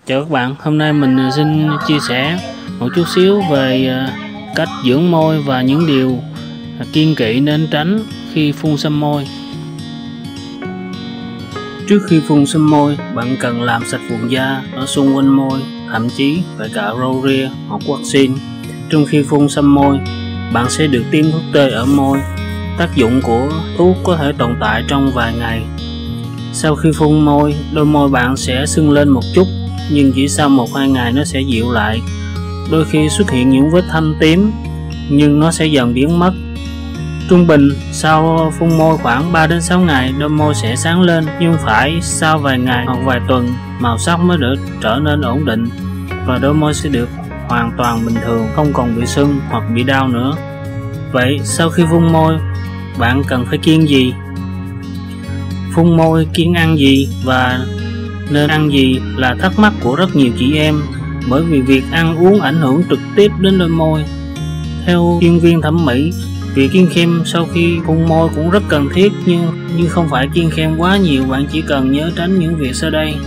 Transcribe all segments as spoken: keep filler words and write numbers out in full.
Chào các bạn, hôm nay mình xin chia sẻ một chút xíu về cách dưỡng môi và những điều kiêng kỵ nên tránh khi phun sâm môi. Trước khi phun sâm môi, bạn cần làm sạch vùng da ở xung quanh môi, thậm chí phải cả râu ria hoặc vaccine. Trong khi phun sâm môi, bạn sẽ được tiêm thuốc tê ở môi. Tác dụng của thuốc có thể tồn tại trong vài ngày. Sau khi phun môi, đôi môi bạn sẽ sưng lên một chút, nhưng chỉ sau một hai ngày nó sẽ dịu lại. Đôi khi xuất hiện những vết thâm tím, nhưng nó sẽ dần biến mất. Trung bình sau phun môi khoảng ba đến sáu ngày, đôi môi sẽ sáng lên, nhưng phải sau vài ngày hoặc vài tuần màu sắc mới được trở nên ổn định và đôi môi sẽ được hoàn toàn bình thường, không còn bị sưng hoặc bị đau nữa. Vậy sau khi phun môi, bạn cần phải kiêng gì? Phun môi kiêng ăn gì và nên ăn gì là thắc mắc của rất nhiều chị em, bởi vì việc ăn uống ảnh hưởng trực tiếp đến đôi môi. Theo chuyên viên thẩm mỹ, việc kiêng khem sau khi phun môi cũng rất cần thiết, nhưng nhưng không phải kiêng khem quá nhiều. Bạn chỉ cần nhớ tránh những việc sau đây.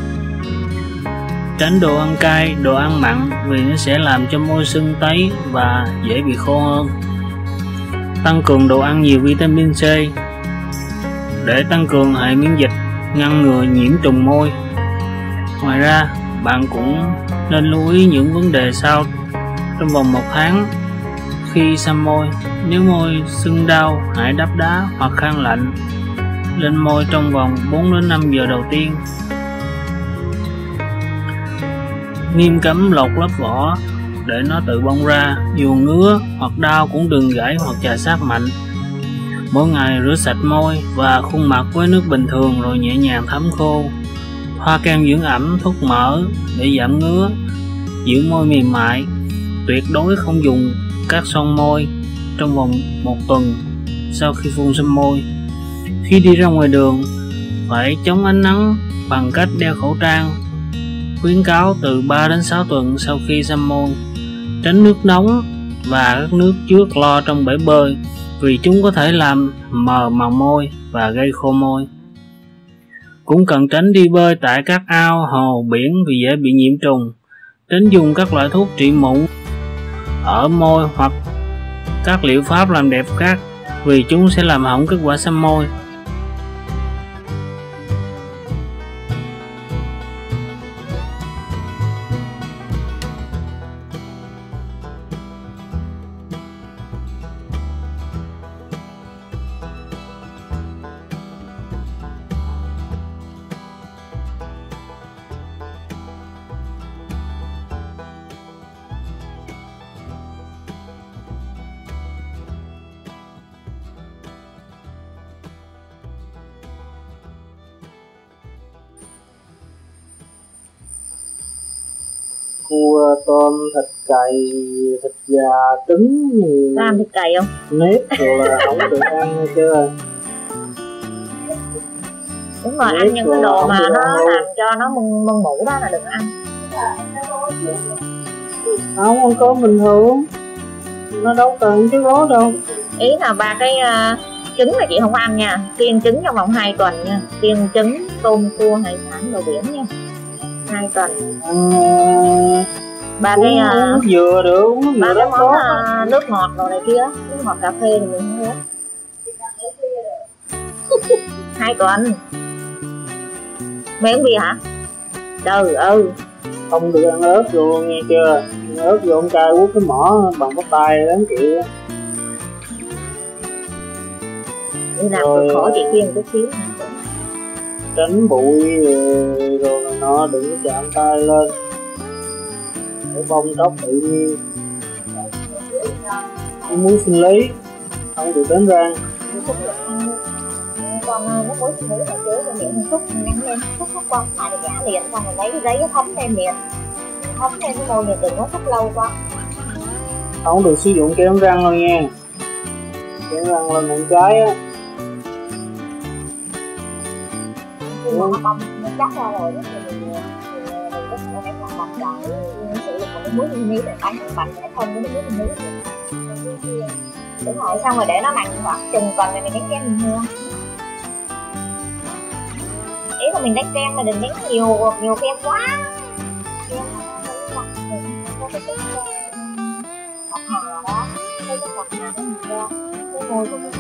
Tránh đồ ăn cay, đồ ăn mặn vì nó sẽ làm cho môi sưng tấy và dễ bị khô hơn. Tăng cường đồ ăn nhiều vitamin C để tăng cường hệ miễn dịch, ngăn ngừa nhiễm trùng môi. Ngoài ra, bạn cũng nên lưu ý những vấn đề sau trong vòng một tháng khi xăm môi. Nếu môi sưng đau, hãy đắp đá hoặc khăn lạnh lên môi trong vòng bốn đến năm giờ đầu tiên. Nghiêm cấm lột lớp vỏ để nó tự bong ra. Dù ngứa hoặc đau cũng đừng gãi hoặc chà sát mạnh. Mỗi ngày rửa sạch môi và khuôn mặt với nước bình thường rồi nhẹ nhàng thấm khô. Thoa kem dưỡng ẩm, thuốc mỡ để giảm ngứa, giữ môi mềm mại. Tuyệt đối không dùng các son môi trong vòng một tuần sau khi phun sâm môi. Khi đi ra ngoài đường, phải chống ánh nắng bằng cách đeo khẩu trang. Khuyến cáo từ ba đến sáu tuần sau khi xăm môi. Tránh nước nóng và các nước chứa clo trong bể bơi, vì chúng có thể làm mờ màu môi và gây khô môi. Cũng cần tránh đi bơi tại các ao, hồ, biển vì dễ bị nhiễm trùng. Tránh dùng các loại thuốc trị mụn ở môi hoặc các liệu pháp làm đẹp khác, vì chúng sẽ làm hỏng kết quả xăm môi. Cua, tôm, thịt cầy, thịt gà, trứng, làm thịt cầy không? nếp rồi là không được ăn nghe chưa? Đúng rồi, ăn những cái đồ mà nó làm cho nó mưng mưng mủ đó là đừng ăn. Không, không có bình thường, nó đâu cần cái gố đâu. Ý là ba cái uh, trứng là chị không ăn nha, kiêng trứng trong vòng hai tuần nha, kiêng trứng, tôm, cua, hải sản, đồ biển nha, hai tuần. À, ba cái uh, uống nước dừa được, uống nước ba dừa cái món đó. uh, nước ngọt đồ này kia, nước ngọt cà phê thì mình không uống. Hai tuần. Mày uống bia hả? Trời ơi, Không được ăn ớt vô nghe chưa? Ăn ớt vô con trai quất cái mỏ bằng cái tay đáng chịu. đi làm cực khổ chị kiêng chút xíu. Tránh bụi rồi nó đừng có chạm tay lên để bông tóc tự nhiên. Muối sinh lý không được đánh răng. Con nó muối sinh lý là chế cho miệng xúc nhắn lên xúc xúc qua lại là giả liền, xong rồi lấy cái giấy thấm lên miệng, thấm lên cái môi này, đừng có xúc lâu quá. Không được sử dụng kem răng đâu nha, kem răng là miệng trái á. Khi mà nó bông nó chắc ra rồi đó thì mình mình có thể lấy mặt mặt lại sử dụng một cái muối sinh lý để đánh mạnh để thân với cái muối sinh lý. Đúng rồi, xong rồi để nó lạnh khoảng chừng tuần này mình đánh kem mình mua. Ý là mình đánh kem mà đừng đánh nhiều nhiều kem quá, kia nó nó mặt mình có cái cái mặt hà đó cái cái mặt hà nó nhìn ra cái môi của mình